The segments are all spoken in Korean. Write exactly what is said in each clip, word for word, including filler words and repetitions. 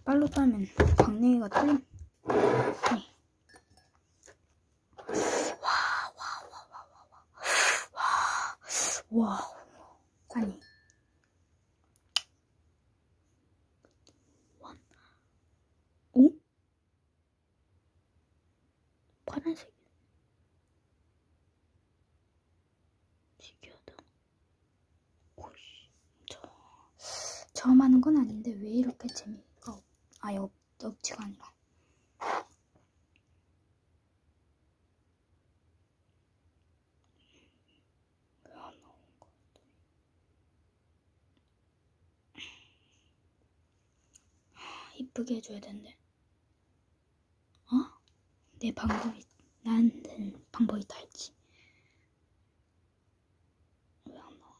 빨로 따면 강냉이가 틀린. 네. 와, 와, 와, 와, 와, 와, 와, 아니. 오? 파란색. 신기하다. 오이씨, 저 처음 하는 건 아닌데 왜 이렇게 재미가 없, 아예 없, 없지가 아니라. 왜 안 나오는 거야? 이쁘게 해줘야 되는데. 어? 내 방법이, 나한테는 방법이 다 있지. 왜 안 나와?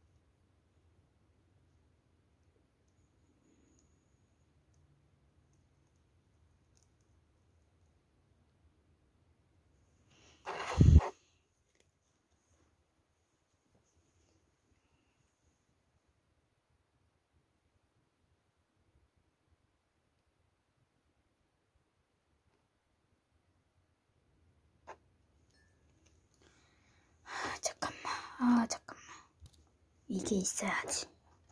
아, 잠깐만. 아, 잠깐만. 이게 있어야지.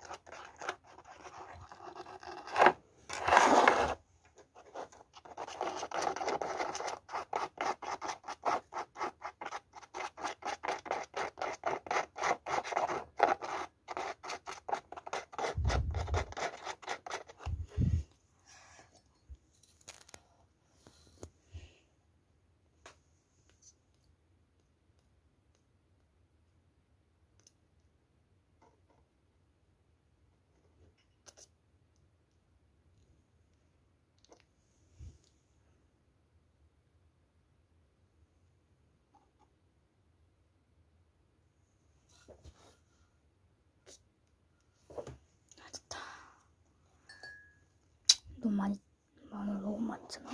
너무 많이, 마늘 너무 많이 쓰나?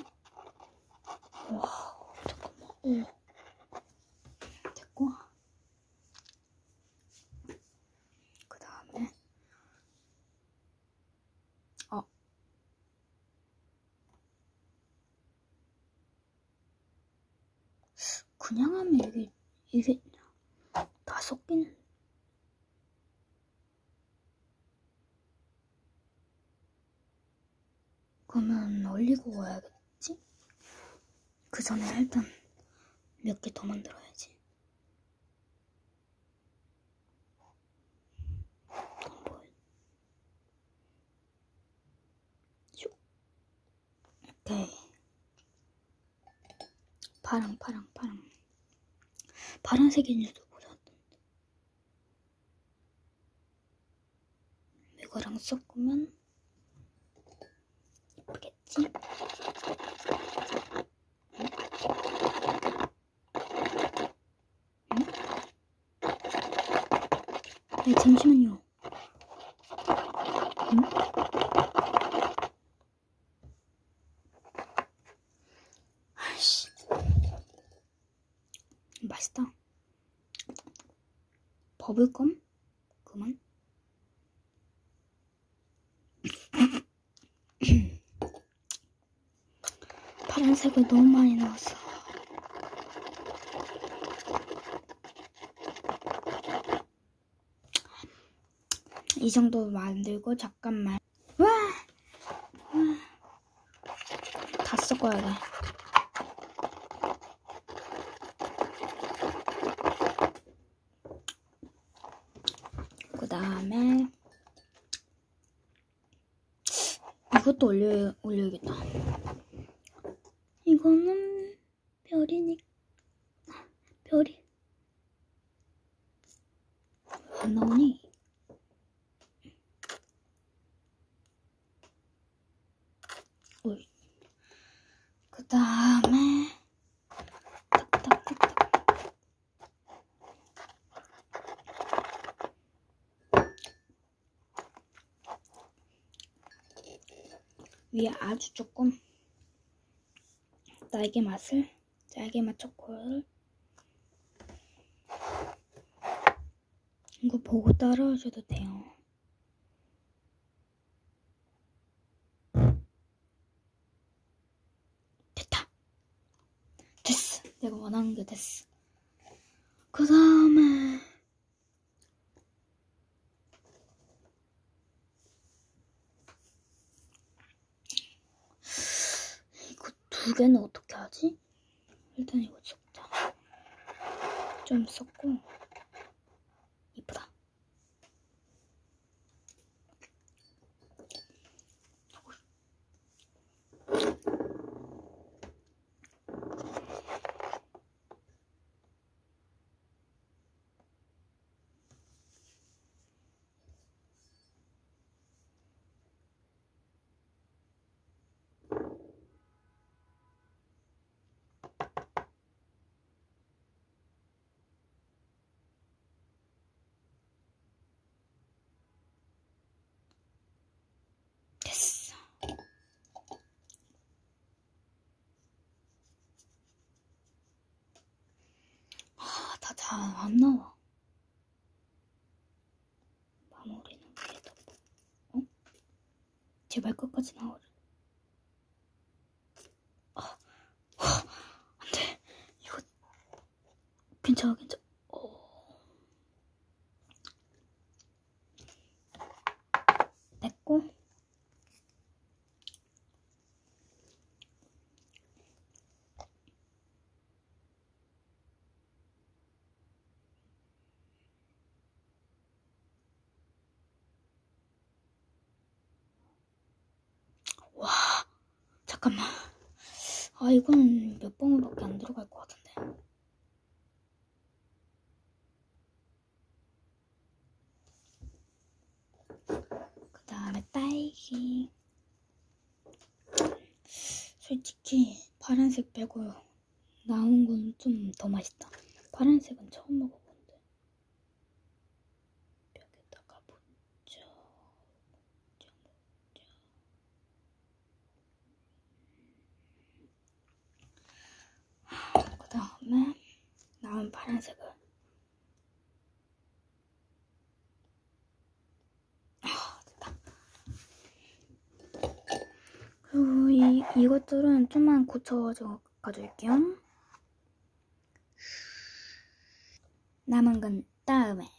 와, 잠깐만. 오. 됐고. 그 다음에, 어. 그냥 하면 이게, 이게 다 섞이는. 그러면 얼리고 와야겠지? 그 전에 일단 몇 개 더 만들어야지. 뭐. 오케이. 파랑, 파랑, 파랑. 파란색인 줄도 몰랐던데. 이거랑 섞으면 예쁘겠지? 응? 응? 네, 잠시만요. 응? 아이씨. 맛있다. 버블껌? 그만. 파란색을 너무 많이 넣었어. 이 정도 만들고 잠깐만. 와! 와. 다 섞어야 돼. 그 다음에 이것도 올려, 올려야겠다. 이거는 별이니까. 별이 안 나오니? 어이. 그 다음에 탁탁탁탁. 위에 아주 조금 딸기 맛을, 딸기 맛 초코를. 이거 보고 따라하셔도 돼요. 내가 원하는 게 됐어. 그 다음에 이거 두 개는 어떻게 하지? 일단 이거 섞자. 좀 섞고. 이쁘다. 됐어. 아, 다 잘 안 나와. 마무리는 위에다. 어? 제발 끝까지 나와라. 아, 아, 안 돼. 이거 괜찮아, 괜찮아. 어. 됐고. 와, 잠깐만. 아, 이건 몇 번밖에 안 들어갈 것 같은데. 그 다음에 딸기. 솔직히 파란색 빼고 나온 건 좀 더 맛있다. 파란색은 처음 먹어보는데. 벽에다가 붙여. 붙여, 붙여. 그 다음에 나온 파란색은 아, 됐다. 그리고 이, 이것들은 좀만 고쳐가지고 가져올게요. 남은 건 다음에.